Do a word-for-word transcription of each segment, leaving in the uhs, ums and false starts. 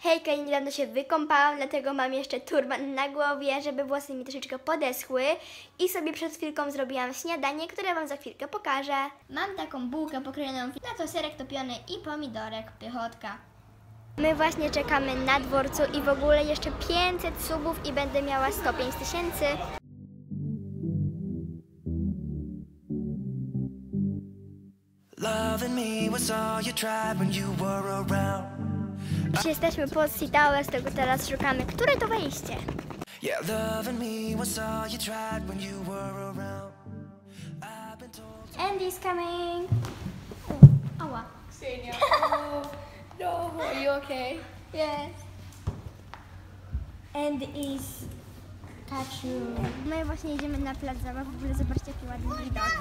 Hejka, niedawno się wykąpałam, dlatego mam jeszcze turban na głowie, żeby włosy mi troszeczkę podeschły. I sobie przed chwilką zrobiłam śniadanie, które wam za chwilkę pokażę. Mam taką bułkę pokrojoną, na to serek topiony i pomidorek, pychotka. My właśnie czekamy na dworcu i w ogóle jeszcze pięćset subów i będę miała sto pięć tysięcy. Już jesteśmy pod Sea Towers, tego teraz szukamy, które to wejście. Andy's coming. Ała. Ksenia. No, are you okay? Yes. And is catch you. My właśnie jedziemy na plac zabaw, w ogóle zobaczcie jaki ładny widok.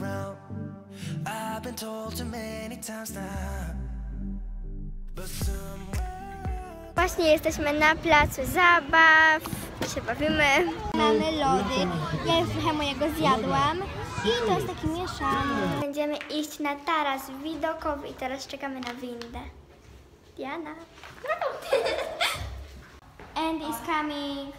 Właśnie jesteśmy na placu zabaw, się bawimy. Mamy lody, ja już trochę mojego zjadłam i to jest taki mieszany. Będziemy iść na taras widokowy i teraz czekamy na windę. Diana. And is coming.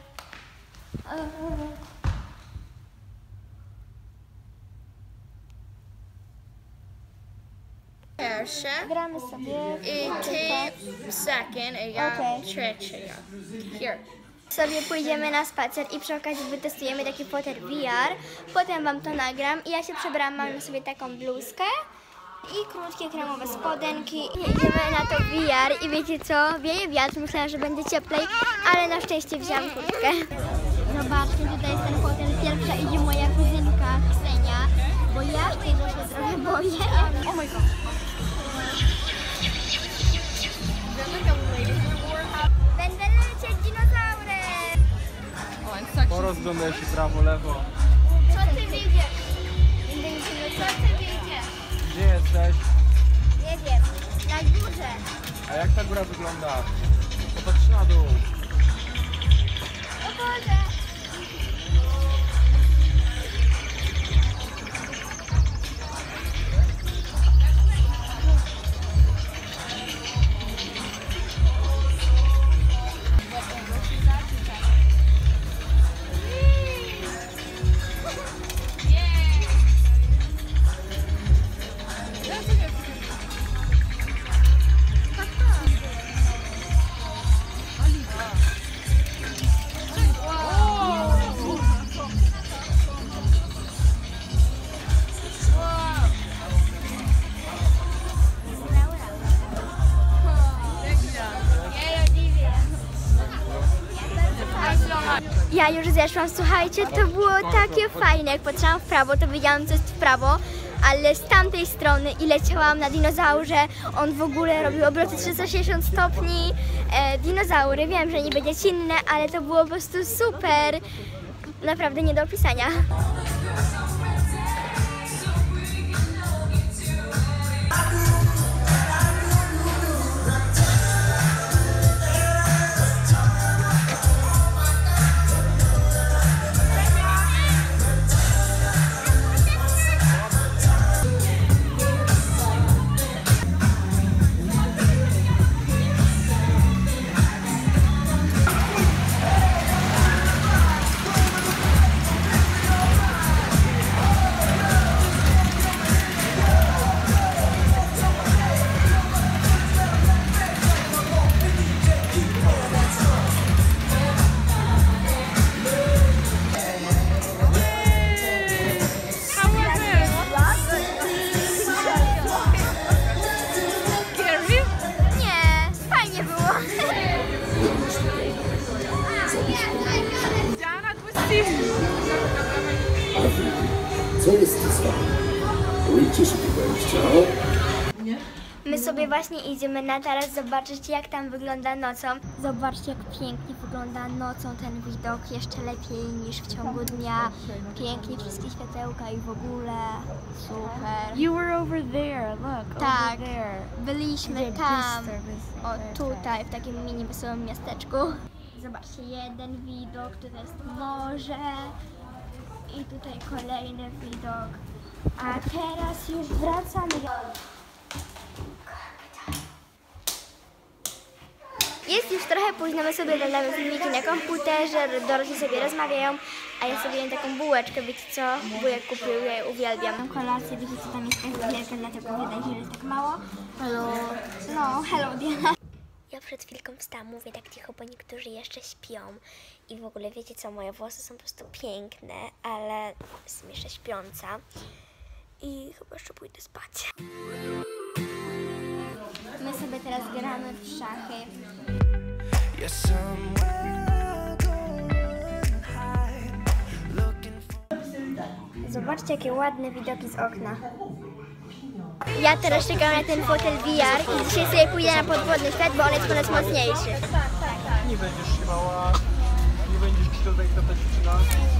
Pierwsze Gramy sobie. i ty second i ja Okay. trzecie. Here. Sobie pójdziemy na spacer i przy okazji wytestujemy taki fotel V R. Potem wam to nagram i ja się przebrałam, mam na sobie taką bluzkę i krótkie kremowe spodenki. I idziemy na to V R i wiecie co? Wieje wiatr, myślałam, że będzie cieplej, ale na szczęście wzięłam kurtkę. Zobaczcie, tutaj jest ten fotel. Pierwsza idzie moja kuzynka Ksenia, bo ja tego się trochę boję. Oh my god. Będę lecieć dinozaurem! Porozglądaj się prawo, lewo. Co ty widzisz? Co ty widzisz? Gdzie jesteś? Nie wiem, na górze. A jak ta góra wygląda? Popatrz na dół. O Boże! Ja już zeszłam, słuchajcie, to było takie fajne, jak patrzyłam w prawo, to wiedziałam, co jest w prawo, ale z tamtej strony i leciałam na dinozaurze, on w ogóle robił obroty trzysta sześćdziesiąt stopni, e, dinozaury, wiem, że nie będzie cinne, ale to było po prostu super, naprawdę nie do opisania. Co jest z wami? Boicie się tego wejścia? My sobie właśnie idziemy na taras zobaczyć, jak tam wygląda nocą. Zobaczcie, jak pięknie wygląda nocą ten widok, jeszcze lepiej niż w ciągu dnia. Pięknie wszystkie światełka i w ogóle super. You were over there, look, Tak, over there. byliśmy tam, o tutaj, w takim mini wesołym miasteczku. Zobaczcie, jeden widok, tutaj jest morze i tutaj kolejny widok. A teraz już wracamy. Jest już już trochę późno, my sobie oglądamy filmiki na komputerze, dorośli sobie rozmawiają, a ja sobie jem taką bułeczkę, wiecie co? Wujek kupił, ja je uwielbiam. Mam kolację, wiecie co, tam jest tak wielka, dlatego wydaje się, że jest tak mało. Hello. No, hello Diana. Ja przed chwilką wstałam, mówię tak cicho, bo niektórzy jeszcze śpią. I w ogóle wiecie co, moje włosy są po prostu piękne, ale jestem jeszcze śpiąca. I chyba jeszcze pójdę spać. My sobie teraz gramy w szachy. Zobaczcie, jakie ładne widoki z okna. Ja teraz czekam na ten fotel V R i dzisiaj sobie pójdę na podwodny świat, bo on jest ponoć mocniejszy. Nie będziesz się mała, nie będziesz ci tutaj ta dziewczyna.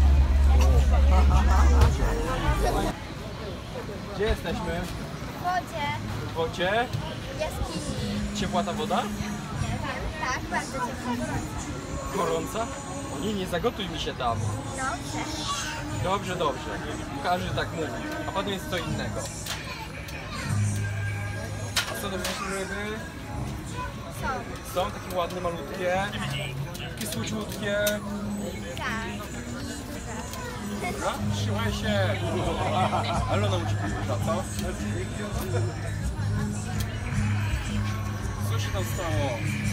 Gdzie jesteśmy? W wodzie, W wodzie? w jaskini. Ciepła ta woda? Tak, bardzo ciepło. Gorąca? O nie, nie zagotuj mi się tam. No, Dobrze, dobrze. Każdy tak mówi, a potem jest co innego. A co to właśnie ryby? są. Są takie ładne, malutkie, takie słodziutkie. Tak. Dobra, trzymaj się. Ale ona musi być duża, co? Co się tam stało?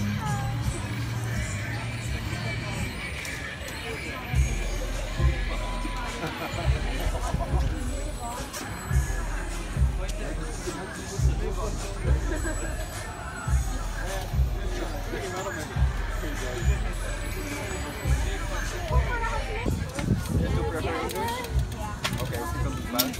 Jest tu preferences? Okay, so come to back.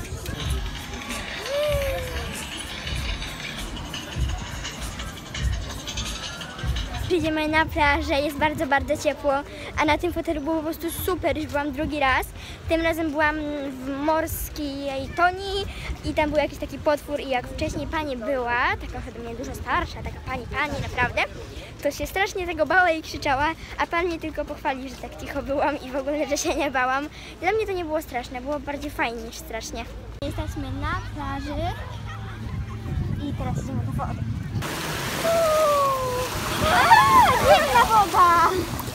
Przyjdziemy na plażę, jest bardzo, bardzo ciepło, a na tym fotelu było po prostu super, już byłam drugi raz. Tym razem byłam w morskiej Tonii i tam był jakiś taki potwór i jak wcześniej pani była, taka ode mnie dużo starsza, taka pani, pani naprawdę, to się strasznie tego bała i krzyczała, a pan mnie tylko pochwalił, że tak cicho byłam i w ogóle, że się nie bałam. Dla mnie to nie było straszne, było bardziej fajnie niż strasznie. Jesteśmy na plaży i teraz idziemy do wody. Zimna woda!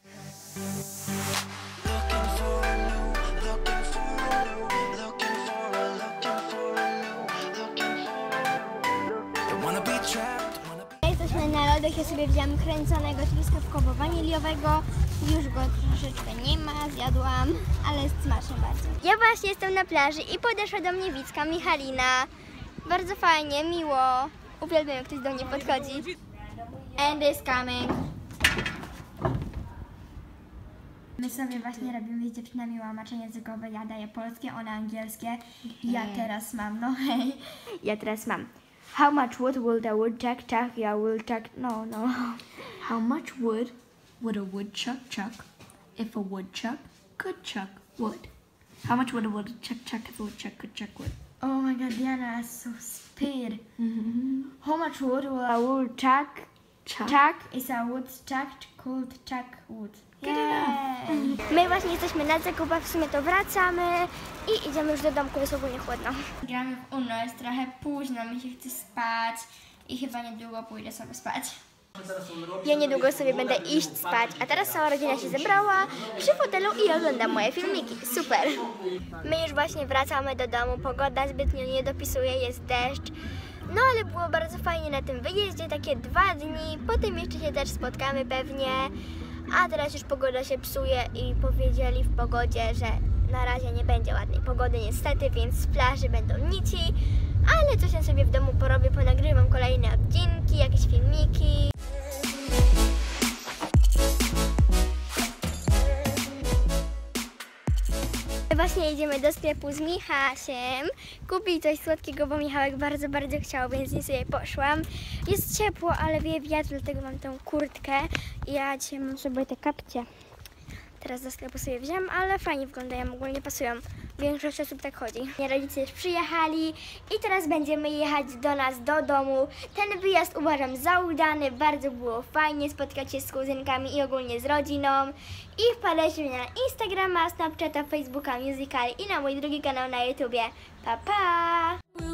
Jesteśmy na lodach, ja sobie wziąłam kręconego truskawkowo-waniliowego. Już go troszeczkę nie ma, zjadłam, ale jest smaczny bardzo. Ja właśnie jestem na plaży i podeszła do mnie Wicka, Michalina. Bardzo fajnie, miło. Uwielbiam, jak ktoś do mnie podchodzi. And is coming. My sobie właśnie robimy z dziewczynami łamacze językowe. Ja daję polskie, one angielskie. Ja teraz mam, no hej. Ja teraz mam. How much wood will the woodchuck chuck? Ja woodchuck, no, no. How much wood would a woodchuck chuck if a woodchuck could chuck wood? How much would a woodchuck chuck if a woodchuck could chuck wood? Oh my god, Diana is so speed. How much wood will a woodchuck Chuck. chuck is a woodchuck could chuck wood? Yay. My właśnie jesteśmy na zakupach, w sumie to wracamy i idziemy już do domku, jest ogólnie chłodno. Gramy w Uno, jest trochę późno, mi się chce spać i chyba niedługo pójdę sobie spać. Ja niedługo sobie będę iść spać, a teraz cała rodzina się zebrała przy fotelu i ogląda moje filmiki. Super! My już właśnie wracamy do domu, pogoda zbytnio nie dopisuje, jest deszcz. No ale było bardzo fajnie na tym wyjeździe, takie dwa dni, potem jeszcze się też spotkamy pewnie. A teraz już pogoda się psuje i powiedzieli w pogodzie, że na razie nie będzie ładnej pogody niestety, więc z plaży będą nici. Ale coś ja sobie w domu porobię, ponagrywam kolejne odcinki, jakieś filmiki. Właśnie idziemy do sklepu z Michasiem kupić coś słodkiego, bo Michałek bardzo, bardzo chciał, więc nie sobie poszłam. Jest ciepło, ale wieje wiatr, dlatego mam tę kurtkę i ja dzisiaj mam sobie te kapcie. Teraz do sklepu sobie wziąłem, ale fajnie wyglądają, ogólnie pasują. Większość osób tak chodzi. Rodzice już przyjechali i teraz będziemy jechać do nas, do domu. Ten wyjazd uważam za udany, bardzo było fajnie spotkać się z kuzynkami i ogólnie z rodziną. I wpadajcie mnie na Instagrama, Snapchata, Facebooka, Musical.ly i na mój drugi kanał na YouTubie. Pa, pa!